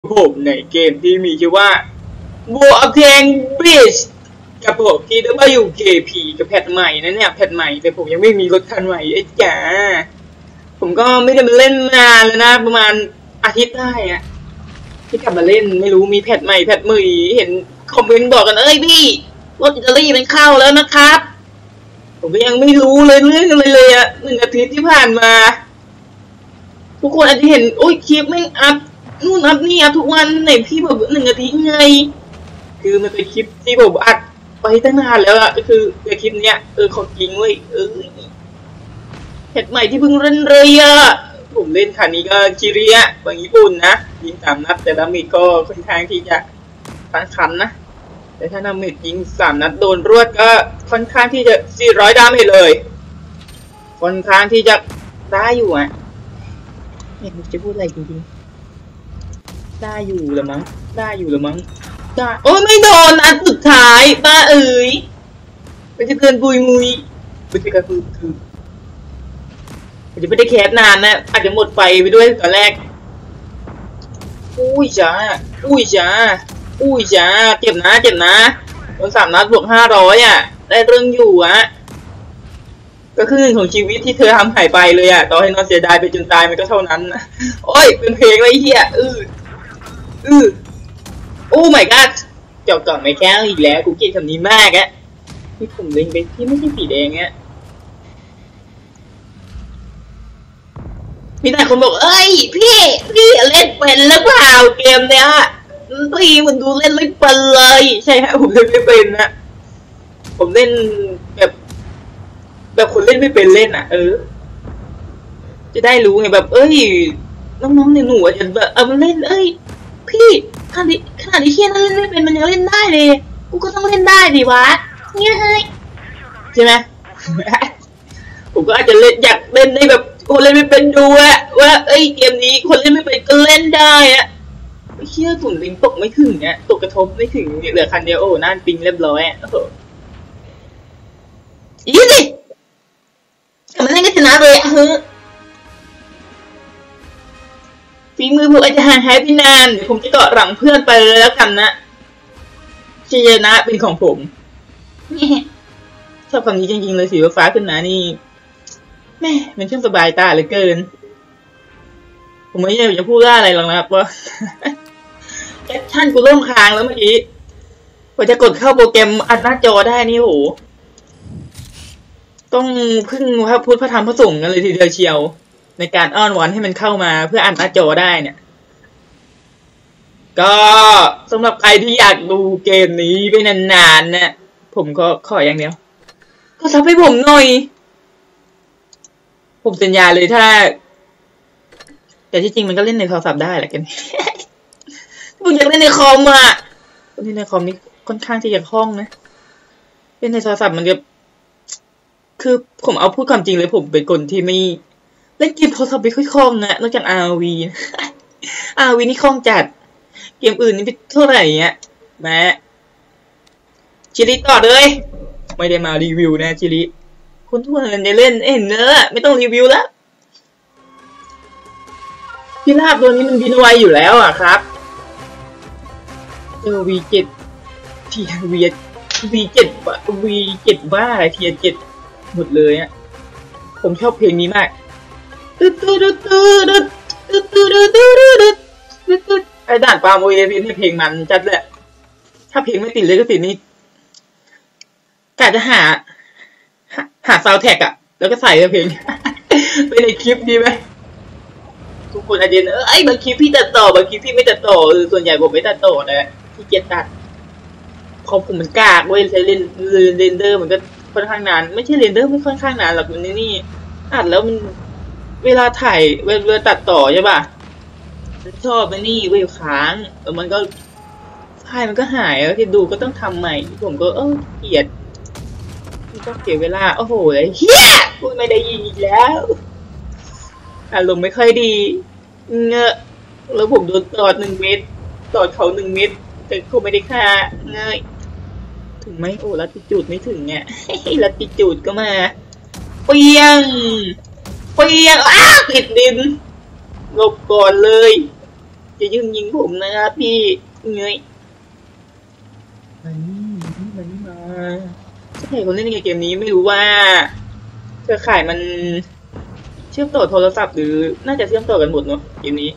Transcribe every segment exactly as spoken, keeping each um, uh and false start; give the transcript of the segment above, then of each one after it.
ผมในเกมที่มีชื่อว่า War of Tanks Beast กับผมที่ต้องมาอยู่ เค พี กับแพทใหม่นะเนี่ยแพทใหม่แต่ผมยังไม่มีรถคันใหม่ไอ้จ๋าผมก็ไม่ได้มาเล่นนานแล้วนะประมาณอาทิตย์ได้อะที่กลับมาเล่นไม่รู้มีแพทใหม่แพทมือเห็นคอมเมนต์บอกกันเอ้ยพี่รถอิตาลีมันเข้าแล้วนะครับผมก็ยังไม่รู้เลยเรื่องอะไรเลยอะหนึ่งอาทิตย์ที่ผ่านมาทุกคนอาจจะเห็นโอ้ยคลิปไม่อัพนู่นอัพนี่อัพทุกวันไหนพี่บอกหนึ่งอาทิตย์ไงคือมันเป็นคลิปที่ผมอัดไปตั้งนานแล้วอะก็คือในคลิปเนี้ยเออของจริงเว้ยเออแพทใหม่ที่เพิ่งเล่นเลยอะผมเล่นคันนี้ก็ชิริยะบางญี่ปุ่นนะยิงสามนัดแต่ดาเมจก็ค่อนข้างที่จะคันคันนะแต่ถ้าดาเมจยิงสามนัดโดนรวดก็ค่อนข้างที่จะสี่ร้อยดาเมจเลยค่อนข้างที่จะได้อยู่อะเนี่ยผมจะพูดอะไรจริงๆได้อยู่หรือมั้งได้อยู่หรือมั้งได้โอ้ยไม่โดนนัดสุดท้ายบ้าเอ๋ยมันจะเกินปุยมุยมันจะกระพือคืออาจจะไม่ได้แคสนานนะอาจจะหมดไฟไปด้วยตอนแรกอุ้ยจ้าอุ้ยจ้าอุ้ยจ้าเจ็บนะเจ็บนะโดนสามนัดบวกห้าร้อยอ่ะได้เรื่องอยู่อ่ะก็คือหนึ่งของชีวิตที่เธอทำหายไปเลยอ่ะต่อให้นอนเสียดายไปจนตายมันก็เท่านั้นนะโอ้ยเป็นเพลงไรเฮียอืออือโอ้ my god จบก่อนไม่แก้วอีกแล้วกูเกลียดคำนี้มากอ่ะที่ผมเล็งไปที่ไม่ใช่สีแดงอ่ะมีแต่คนบอกเอ้ยพี่พี่เล่นเป็นหรือเปล่าเกมเนี้ยพี่มันดูเล่นไม่เป็นเลยใช่ฮะผมเล่นไม่เป็นนะผมเล่นแบบแบบคนเล่นไม่เป็นเล่นอ่ะเออจะได้รู้ไงแบบเอ้ยน้องๆในหนูอาจจะแบบเออมันเล่นเอ้ยพี่ขนาดนี้ขนาดนี้เชี่ยนั่นเล่นไม่เป็นมันยังเล่นได้เลยกูก็ต้องเล่นได้ดิวะเงี้ยใช่ไหมผมก็อาจจะเล่นอยากเล่นในแบบคนเล่นไม่เป็นดูอะว่าเอ้ยเกมนี้คนเล่นไม่เป็นก็เล่นได้อะไม่เชื่อถุนลิงตกไม่ถึงเนี่ยตกกระทบไม่ถึงเหลือคันเดียวโอ้น่าปิงเรียบร้อยอ่ะโอ้โหอีสิกลับมาเล่นก็ชนะเลยอะเฮ้ยฝีมือผมอาจจะห่างหายไปนานเดี๋ยวผมจะเกาะหลังเพื่อนไปเลยแล้วกันนะชัยชนะเป็นของผมชอบคำนี้จริงๆเลยสีฟ้าขึ้นนะนี่แม่มันช่างสบายตาเหลือเกินผมไม่อยากจะพูดว่าอะไรหรอกนะครับว่าแอคชั่นกูล่มค้างแล้วเมื่อกี้พอจะกดเข้าโปรแกรมอัดหน้าจอได้นี่โหต้องพึ่งพระพุทธพระธรรมพระสงฆ์กันเลยทีเดียวเชียวในการอ้อนวอนให้มันเข้ามาเพื่ออัดหน้าจอได้เนี่ยก็สำหรับใครที่อยากดูเกมนี้ไปนานๆเนี่ยผมก็ขออย่างเดียวก็ซับให้ผมหน่อยผมสัญญาเลยถ้าแต่ที่จริงมันก็เล่นในโทรศัพท์ได้แหละกันผมอยากเล่นในคอมอ่ะเล่นในคอมนี่ค่อนข้างที่จะคล่องนะเล่นในโทรศัพท์มันจะคือผมเอาพูดความจริงเลยผมเป็นคนที่ไม่เล่นเกมโทรศัพท์ไม่ค่อยคล่องนะนอกจาก อาร์ วี อาร์ วี นี่คล่องจัดเกมอื่นนี่เป็นเท่าไหร่เงี้ยแม่ชิริต่อเลยไม่ได้มารีวิวนะชิริคนทั่วไปจะเล่นเอ็นเนอะไม่ต้องรีวิวแล้วพิราบตัวนี้มันบินไวอยู่แล้วอ่ะครับเจอ วี เจ็ด ที วี วี เจ็ด วี เจ็ด บ้าอะไรที เจ็ด หมดเลยอ่ะผมชอบเพลงนี้มากตึ๊ดตึ๊ดตึ๊ดตึ๊ดตึ๊ดตึ๊ดตึ๊ดตึ๊ดตึ๊ดตึ๊ดไอ้ด่านปาโมเอพีนี่เพลงมันจัดแหละถ้าเพลงไม่ติดเลยก็ติดนี่กะจะหาหาซาวด์แท็กอะแล้วก็ใส่เพลงไปในคลิปดีไหมทุกคนอาจจะเออไอ้บางคลิปพี่ตัดต่อบางคลิปพี่ไม่ตัดต่อส่วนใหญ่ผมไม่ตัดต่อนะที่เกียจตัดคอมผมมันกากเว้ยใช้เรนเรนเดอร์มันก็ค่อนข้างนานไม่ใช่เรนเดอร์ไม่ค่อนข้างนานหรอกมันนี่อัดแล้วมันเวลาถ่ายเวลาตัดต่อใช่ป่ะชอบมันนี่เวลค้างแล้วมันก็ไฟล์มันก็หายแล้วที่ดูก็ต้องทำใหม่ผมก็เออเกลียดก็เสียเวลาโอ้โหเลยเฮียพูดไม่ได้ยินอีกแล้วอารมณ์ไม่ค่อยดีเงอะแล้วผมโดนตอดหนึ่งเม็ดตอดเขาหนึ่งเม็ดแต่เขาไม่ได้ฆ่าเงยถึงไหมโอ้ลัติจูดไม่ถึงเนี่ยลัติจูดก็มาเปียงเปียงอ้าติดดินหลบก่อนเลยจะยืมยิงผมนะครับพี่เงยมันมันมาใช่คนเล่นในเกมนี้ไม่รู้ว่าเครือข่ายมันเชื่อมต่อโทรศัพท์หรือน่าจะเชื่อมต่อกันหมดเนาะเกมนี้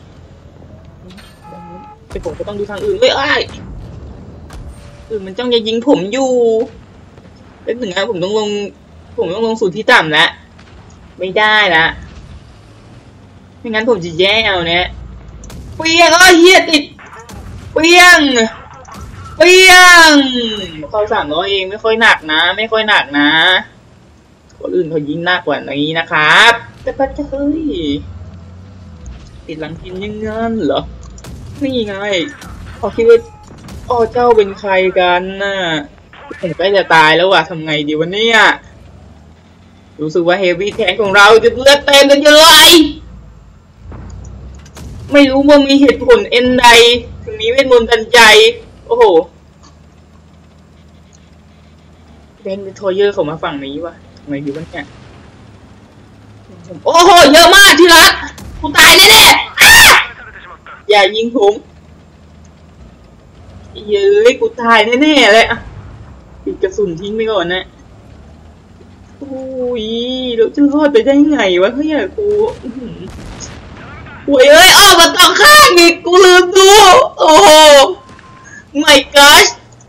แต่ผมก็ต้องดูทางอื่นเฮ้ยไอ้อื่นมันจ้องจะยิงผมอยู่เป็นหนึ่งนะผมต้องลงผมต้องลงสู่ที่ต่ำแล้วไม่ได้ละไม่งั้นผมจะแย่เอาเนี่ยเปียงอ้อเฮียติดเปียงเปียงเขาสามร้อยเองไม่ค่อยหนักนะไม่ค่อยหนักนะคนอื่นเขายิงหนักกว่านี้นะครับแต่ปัจจัยเฮ้ยติดหลังกินยังงั้นเหรอนี่ไงเขาคิดว่าอ๋อเจ้าเป็นใครกันน่ะผมใกล้จะตายแล้วว่ะทำไงดีวะเนี่ยรู้สึกว่าเฮฟวี่แทงของเราจะเลือดเต็มกันยังไงไม่รู้ว่ามีเหตุผลเอ็นใดถึงมีเวทมนต์ทันใจโอ้โหเดนโทเยอร์เขามาฝั่งนี้วะทำไมดีวะเนี่ยโอ้โหเยอะมากที่รักกูตายแน่ๆอย่ายิงผมเย้ยกูตายแน่ๆเลยอะปิดกระสุนทิ้งไปก่อนนะโอ้ยเราจะรอดไปได้ไงวะเฮ้ยกูโว้ยเอ้ยออกมาต่อข้างอีกกูลืมดูโอ้โห my gosh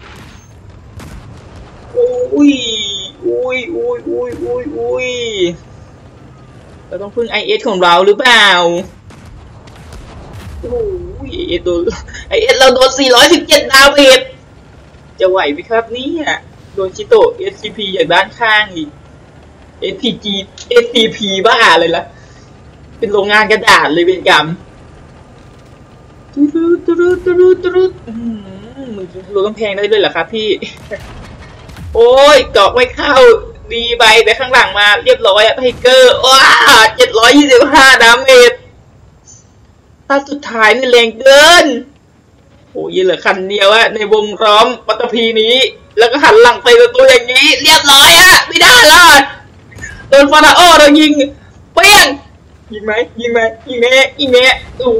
อุ้ยอุ้ยอุ้ยอุ้ยอุ้ยอุ้ยเราต้องพึ่ง ไอ เอส ของเราหรือเปล่าโอ้ย ไอ เอส โดน ไอ เอส เราโดนสี่ร้อยสิบเจ็ดดาเมจจะไหวไหมครับนี่อ่ะโดนชิโตะ เอส ซี พี อย่างด้านข้างอีก เอส พี จี เอส ซี พี บ้าเลยล่ะเป็นโรงงานกระดาษเลยเป็นกรรมตรุดตรุดตรุดตรุดมือรู้กำแพงได้ด้วยเหรอครับพี่โอ้ยเกาะไม่เข้าดีไปแต่ข้างหลังมาเรียบร้อยอะไทเกอร์ว้าเจ็ดร้อยยี่สิบห้าดาเมจตาสุดท้ายนี่แรงเกินโอ้ยเหลือคันเดียวอะในวงล้อมปัตตภีนี้แล้วก็หันหลังไปตัวอย่างนี้เรียบร้อยอะไม่ได้รอดโดนฟาราโอเรายิงเปี้ยงยิงไหมยิงไหมยิงแน่ยิงแน่โอ้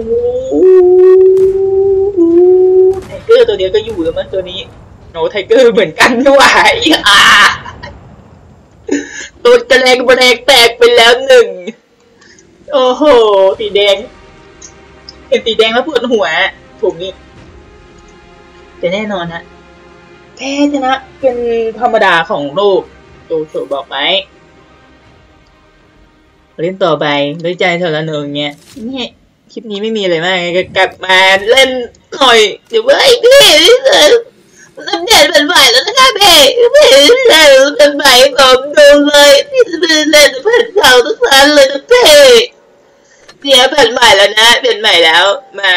ไทเกอร์ตัวเดียวก็อยู่แล้วมั้งตัวนี้โนไทเกอร์เหมือนกันด้วยอ่าตัวกระแรงกระแรงแตกไปแล้วหนึ่งโอ้โหสีแดงเห็นสีแดงแล้วปวดหัวผมนี่จะแน่นอนฮะแพ้ชนะเป็นธรรมดาของโลกโจโฉบอกไว้เล่นต่อไปด้วยใจเท่านั้นเองเงี้ยเนี่ยคลิปนี้ไม่มีอะไรมากก็กลับมาเล่นหน่อยเดี๋ยวเว้ยพี่น้ำเดือดเป็นใหม่แล้วนะคะพี่พี่เล่นเป็นใหม่ผมดูเลยพี่เล่นเพื่อนเก่าทุกท่านเลยนะพี่เดี๋ยวเปลี่ยนใหม่แล้วนะเปลี่ยนใหม่แล้วมา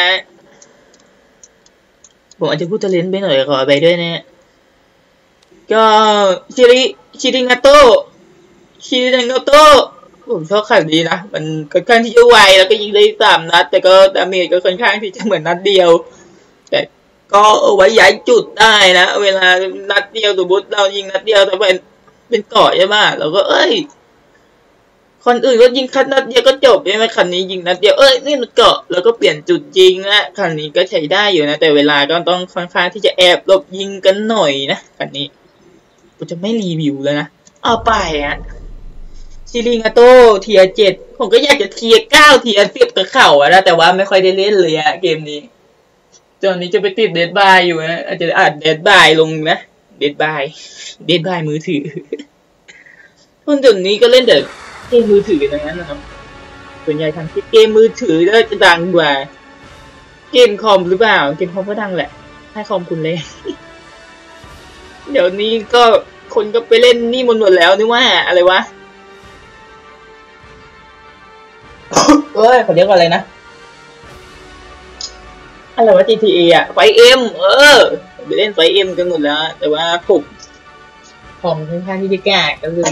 ผมอาจจะพูดทะเลนไปหน่อยขอไปด้วยนะก็ชิริชิริงาโตชิริงาโตผมชอบข่าวดีนะมันค่อนข้างที่จะไวแล้วก็ยิงได้สามนัดแต่ก็ดาเมจก็ค่อนข้างที่จะเหมือนนัดเดียวแต่ก็เอาไว้ย้ายจุดได้นะเวลานัดเดียวสมมติเรายิงนัดเดียวแต่เป็นเป็นเกาะใช่ไหมเราก็เอ้ยคนอื่นก็ยิงคันนัดเดียวก็จบใช่ไหมคันนี้ยิงนัดเดียวเอ้ยนี่มันเกาะแล้วก็เปลี่ยนจุดยิงนะคันนี้ก็ใช้ได้อยู่นะแต่เวลาก็ต้องค่อนข้างที่จะแอบหลบยิงกันหน่อยนะคันนี้ผมจะไม่รีวิวแล้วนะเอาไปอ่ะชิริงาโตเทียเจ็ดผมก็อยากจะเทียเก้าเทียสิบกับเข่าอะนะแต่ว่าไม่ค่อยได้เล่นเลยอะเกมนี้ตอนนี้จะไปติดเดดบายอยู่นะอาจจะอัดเดดบายลงนะเดดบายเดดบายมือถือคนจุดนี้ก็เล่นแต่เกมมือถืออย่างนั้นนะครับส่วนใหญ่ทางที่เกมมือถือจะดังกว่าเกมคอมหรือเปล่าเกมคอมก็ดังแหละให้คอมคุณเลยเดี๋ยวนี้ก็คนก็ไปเล่นนี่มันหมดแล้วนี่ว่าอะไรวะเอ้ยขอเรียกว่าอะไรนะอะไรวะ จี ที เอ อ่ะไฟเอ็มเออไปเล่นไฟเอ็มกันหมดแล้วแต่ว่าผมผมค่อนข้างที่จะแก่กันเลย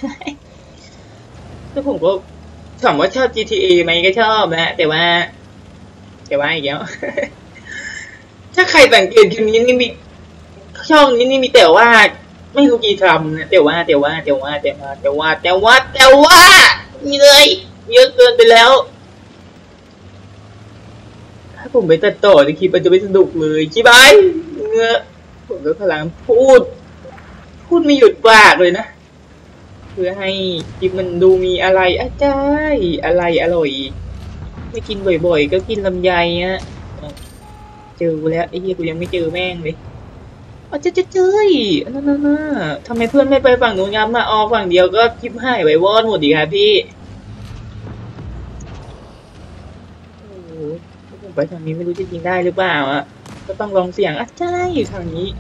แล้วผมก็ถามว่าชอบ จี ที เอ ไหมก็ชอบนะแต่ว่าแต่ว่าอีกแล้วถ้าใครสังเกตคลิปนี้นี่มีช่องนี้นี่มีแต่ว่าไม่รู้กี่คำนะแต่ว่าแต่ว่าแต่ว่าแต่ว่าแต่ว่าแต่ว่าแต่ว่ามีเลยเยอะเกินไปแล้วาผมไปตัดต่อในคลิปมันจะไม่สนุกเลยใช่ไหมเงื้อผมก็พลังพูดพูดไม่หยุดปากเลยนะเพื่อให้คลิปมันดูมีอะไรอาจารย์อะไรอร่อยไม่กินบ่อยๆก็กินลำไยฮะเจอแล้วไอ้เหี้ยกูยังไม่เจอแม่งเลยอ๋อเจ๊เจ๊เจ๊นั่นนั่นน่ะทำไมเพื่อนไม่ไปฝั่งนู้นยับมาออกฝั่งเดียวก็คลิปหายไปวอดหมดดีครับพี่โอ้โหผมไปทางนี้ไม่รู้จะยิงได้หรือเปล่าอ่ะก็ต้องลองเสี่ยงอ่ะใช่ทางนี้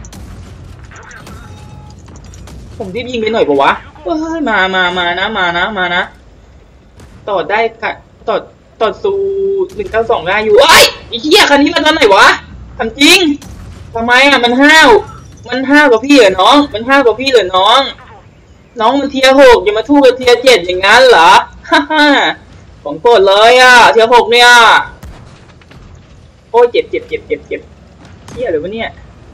ผมรีบยิงไปหน่อยปะวะเฮ้ยมามามานะมานะมานะต่อได้ค่ะต่อต่อสู่หนึ่งเก้าสองได้อยู่ไอ้ไอ้เหี้ยคันนี้มาตอนไหนวะทำจริงทำไมอ่ะมันห้าวมันห้าวกับพี่เหรอน้องมันห้าวกับพี่เหรอน้องน้องมันเทียร์หกอย่ามาทู่กับเทียร์เจ็ดอย่างนั้นเหรอฮ่าฮ่าผมโกรธเลยอ่ะเทียร์หกเนี่ยโอ้ยเจ็บเจ็บเจ็บเจ็บเจ็บเหี้ยหรือวะเนี่ย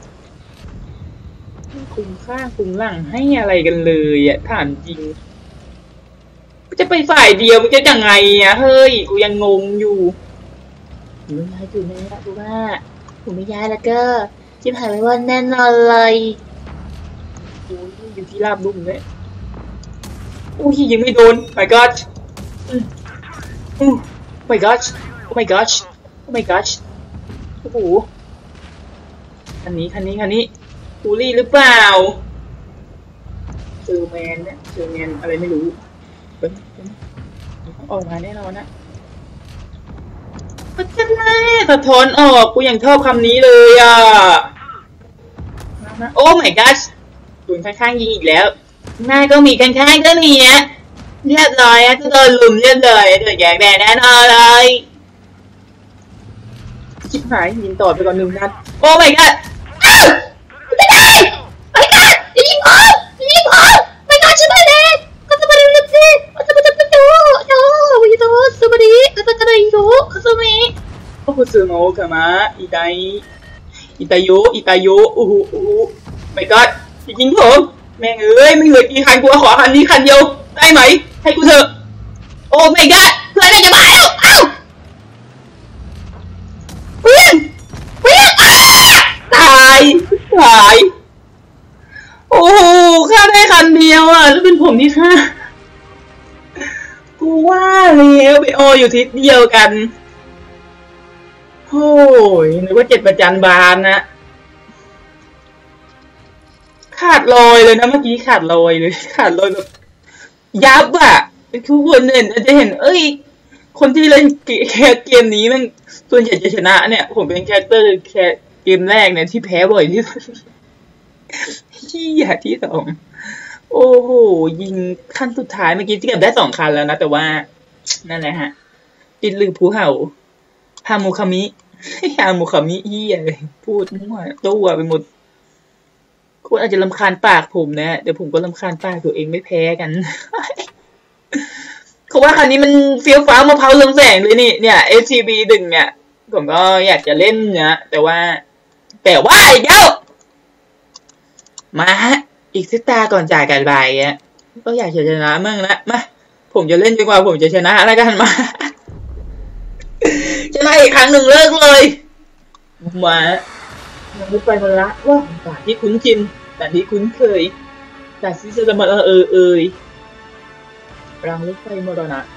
คุมข้างคุมหลังให้อะไรกันเลยอ่ะถามจริงจะไปฝ่ายเดียวมันจะยังไงอ่ะเฮ้ยกูยังงงอยู่อยู่ไม่ย้ายอยู่แน่ดูว่าผมไม่ย้ายแล้วก็จิ้มหายไปว่าแน่นอนเลยโอ้ยอยู่ที่ราบลุ่มเลยโอ้ยยิงไม่โดน my god อืมอืม my god oh my god oh my god โอ้โหคันนี้คันนี้คันนี้บูลลี่หรือเปล่าเจอแมนเนี่ยเจอแมนอะไรไม่รู้เป็นออกมาแน่นอนนะก็จะแน่สะท้อนออกกูยังชอบคำนี้เลยอ่ะโอ้ my god ตุนข้างๆยิงอีกแล้วหน้าก็มีข้างๆก็มีอ่ะเรียบร้อยอ่ะก็โดนลุมเรียบเลยโดนแย่แบนแน่นอนเลยชิบหายยิงต่อไปก่อนหนึ่งนัดโอ้ my god อ้าวไม่ได้ไม่ได้จะยิงผมจะยิงผมไม่ได้ใช่ไหมเด็กก็จะมาดูสิก็จะมาดูดูโอ้ยโตสวัสดีก็จะกระไรโยก็จะมีโอ้โหสโมกมาอีไตอีไตโยอีไตโยโอ้โหโอ้โหไม่ก็จะยิงผมแม่งเอ้ยไม่เหลือกี่คันกูขอคันนี้คันเดียวได้ไหมให้กูเถอะโอ้ไม่ก็เพื่อนจะมาแล้วเอ้าเพื่อนเพื่อนตายตายโอ้โหฆ่าได้คันเดียวอ่ะแล้วเป็นผมที่ฆ่ากูว่าแล้วไปโออยู่ทิศเดียวกันโอ้ยนึกว่าเจ็ดประจันบานนะขาดลอยเลยนะเมื่อกี้ขาดลอยเลยขาดลอยแบบยับอ่ะทุกคนเนี่ยจะเห็นเอ้ยคนที่เล่นแค่เกมนี้มันส่วนใหญ่จะชนะเนี่ยผมเป็นแคสเตอร์แค่เกมแรกเนี่ยที่แพ้บ่อยที่สุดที่อยากที่สองโอ้โหยิงขั้นสุดท้ายเมื่อกี้เกือบได้สองคันแล้วนะแต่ว่านั่นแหละฮะติดลือภูเห่าฮามุคามิฮามุคามิเฮียเลยพูดมั่วตัวไปหมดคุณอาจจะรำคาญปากผมนะเดี๋ยวผมก็รำคาญปากตัวเองไม่แพ้กันเขาว่าคันนี้มันเฟี้ยวฟ้าวมะพร้าวเรืองแสงเลยนี่เนี่ย เอส ที บี หนึ่งเนี่ยผมก็อยากจะเล่นนะแต่ว่าแต่ว่าอีกแล้วมาอีกสักตาก่อนจ่ายกันไปอ่ะก็อยากจะชนะมั่งนะมาผมจะเล่นจนกว่าผมจะชนะอะไรกันมาชนะอีกครั้งหนึ่งเลิกเลยมาเราไปมาละว่าด่านที่คุ้นชินด่านที่คุ้นเคยด่านที่จะมาเออเออเอยรางรถไฟมรณะ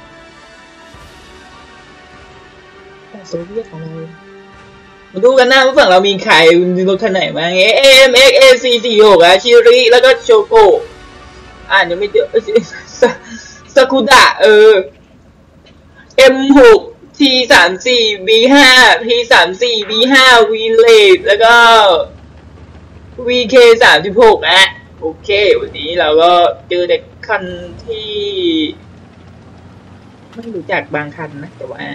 ด่านโซเวียตของเรามาดูกันนะว่าฝั่งเรามีใครมีรถคันไหนบ้างเอเอ็มเอ็กเอซีสี่หกอะชิริแล้วก็โชโกอ่านยังไม่เจอซากุดะเออเอ็มหกทีสามสี่บีห้าทีสามสี่บีห้าวีเลดแล้วก็วีเคสามสิบหกอะโอเควันนี้เราก็เจอเด็กคันที่ไม่รู้จักบางคันนะแต่ว่า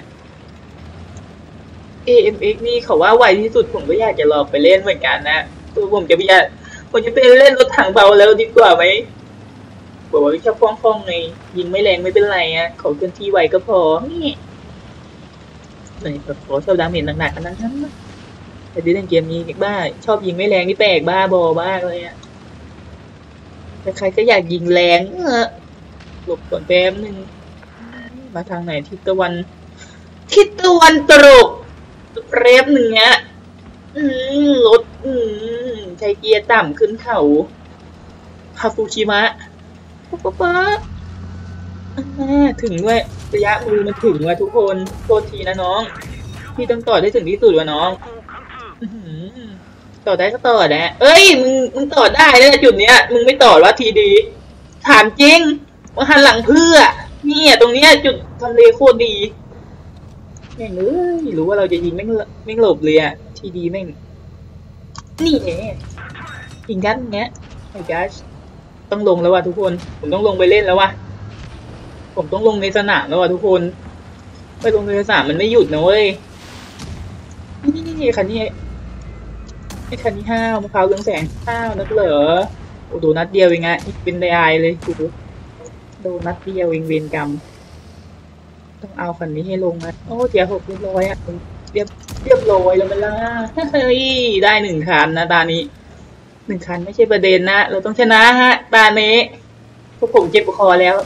เอ เอ็ม เอ็กซ์ นี่เขาว่าไวที่สุดผมก็อยากจะลองไปเล่นเหมือนกันนะตัวผมจะไปอยากผมจะไปเล่นรถถังเบาแล้วดีกว่าไหมบอกว่าชอบคล่องๆไงยิงไม่แรงไม่เป็นไรอ่ะขอเคลื่อนที่ไวก็พอนี่นี่แบบขอชอบดาเมจหนักๆกันนั้นนะแต่ที่เล่นเกมนี้บ้าชอบยิงไม่แรงนี่แปลกบ้าบอมากเลยอ่ะแต่ใครก็อยากยิงแรงเออหลบก่อนแป๊บนึงมาทางไหนทิศตะวันทิศตะวันตกเรฟหนึ่งเนี้ยอืมรถอืมใช้เกียร์ต่ำขึ้นเขาคาฟูชิมะป๊าป๊าป๊าถึงด้วยระยะมือมันถึงว่ะทุกคนโทษทีนะน้องพี่ต้องต่อได้ถึงที่สุดว่ะน้องต่อได้ก็ต่อแหละเอ้ยมึงมึงต่อได้แล้วจุดเนี้ยมึงไม่ต่อว่าทีดีถามจริงว่าหันหลังเพื่อเนี่ยตรงเนี้ยจุดทำเลโคตรดีแม่งเอ้ยรู้ว่าเราจะยิงแม่งแม่งหลบเลยอะทีดีแม่งนี่แหละยิงกันเงี้ยไอ้กัสต้องลงแล้วว่ะทุกคนผมต้องลงไปเล่นแล้วว่ะผมต้องลงในสนามแล้วว่ะทุกคนไปลงในสนามมันไม่หยุดนะเว้ยนี่นี่นี่คันนี้ไอ้คันนี้ห้าวมะพร้าวเรืองแสงห้าวนักเหรอโอ้โดนัดเดียวเองไงเป็นไดไอเลยกูโดนัดเดียวเองเวรกรรมต้องเอาคันนี้ให้ลงนะโอ้เจียหกเรียบร้อยอ่ะเรียบเรียบร้อยแล้วมันล่ะเฮ้ยได้หนึ่งคันนะตานี้หนึ่งคันไม่ใช่ประเด็นนะเราต้องชนะฮะตาเนี้พวกผมเจ็บคอแล้ว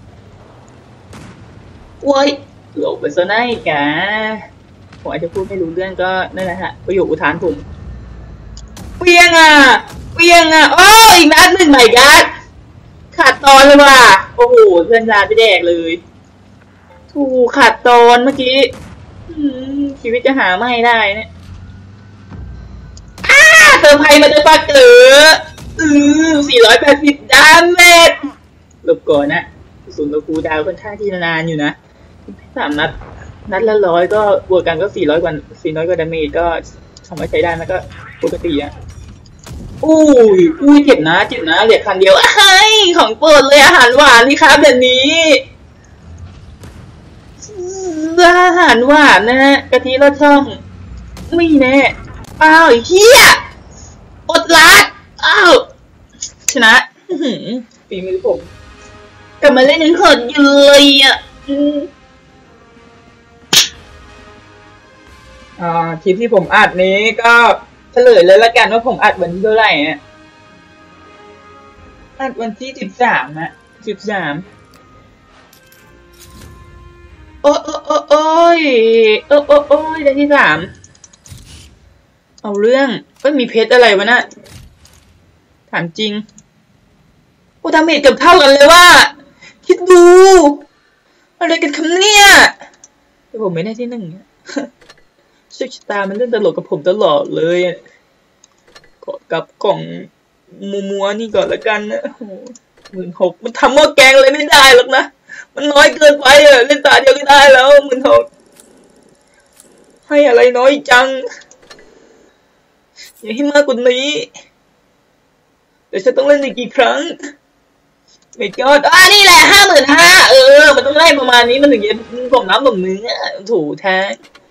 โว้ยหลบไปซะได้กะผมอาจจะพูดไม่รู้เรื่องก็นั่นแหละฮะประโยคอุทานผมเปียงอ่ะเปียงอ่ะโอ้อีกนัดหนึ่งใหม่กัดขาดตอนเลยว่ะโอ้โหเพื่อนลาไปแดกเลยถูกขาดตอนเมื่อกี้ชีวิตจะหาไม่ได้เนี่ยอ้าเติมไพ่มาจะปาเก๋ออือสี่ร้อยแปดสิบดาเมจหลบก่อนนะศูนย์ตัวคูดาวค่อนข้างที่นานอยู่นะสามนัดนัดละร้อยก็บวกกันก็สี่ร้อยกว่าสี่ร้อยกว่าดาเมจก็ทำให้ใช้ได้แล้วก็ปกติอ่ะอุ้ยอุ้ยเจ็บนะเจ็บนะเหลือคันเดียวไอ้ของโปรดเลยอาหารหวานนี่ครับแบบนี้อาหารหวานนะฮะกะทิรสช่องไม่แน่อ้าวเฮียอดลัดอ้าวชนะปีมือผมกลับมาเล่นยังเขินอยู่เลยอ่ะอ่าคลิปที่ผมอัดนี้ก็เฉลยเลยละกันว่าผมอัดวันที่เท่าไหร่อ่ะอัดวันที่สิบสามอะสิบสามโอ้โอ้โอ้โอ้ยโอ้โอ้โอ้ยได้ที่สามเอาเรื่องก็มีเพชรอะไรวะน่ะถามจริงโอ้ดาเมจเกือบเท่ากันเลยว่าคิดดูอะไรกันคำเนี่ยแต่ผมไม่ได้ที่หนึ่งโชคชะตามันเล่นตลกกับผมตลอดเลยกดกับกล่องมัวๆนี่ก่อนละกันนะหมื่นหกมันทำหม้อแกงเลยไม่ได้หรอกนะมันน้อยเกินไปอะเล่นตาเดียวก็ได้แล้วหมื่นหกให้อะไรน้อยจังอย่าให้มากกว่านี้เดี๋ยวฉันต้องเล่นอีกกี่ครั้งไม่ก็อ่านี่แหละห้าหมื่นห้าเออมันต้องไล่ประมาณนี้มันถึงจะผมน้ำผมเนื้อถูแท้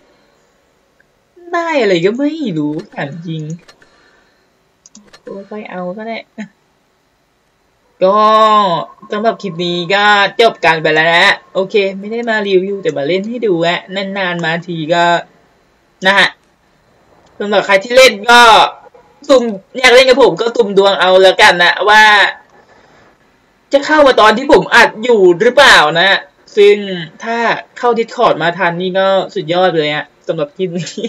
ได้อะไรก็ไม่รู้ถามจริงตัวไปเอาก็ได้ก็สำหรับคลิปนี้ก็จบกันไปแล้วนะโอเคไม่ได้มารีวิวแต่มาเล่นให้ดูอะนานๆมาทีก็นะฮะสำหรับใครที่เล่นก็ตุ่มอยากเล่นกับผมก็ตุ่มดวงเอาแล้วกันนะว่าจะเข้ามาตอนที่ผมอัดอยู่หรือเปล่านะซึ่งถ้าเข้า Discord มาทันนี่ก็สุดยอดเลยอะสำหรับคลิปนี้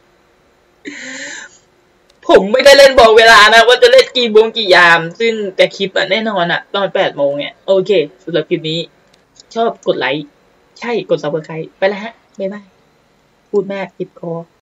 ผมไม่ได้เล่นบอกเวลานะว่าจะเล่นกี่โมงกี่ยามซึ่งแต่คลิปอะแน่นอนอะตอนแปดโมงเนี่ยโอเคสำหรับคลิปนี้ชอบกดไลค์ใช่กดซับสไครบ์ไปแล้วฮะบ๊ายบายพูดมากคิดคอ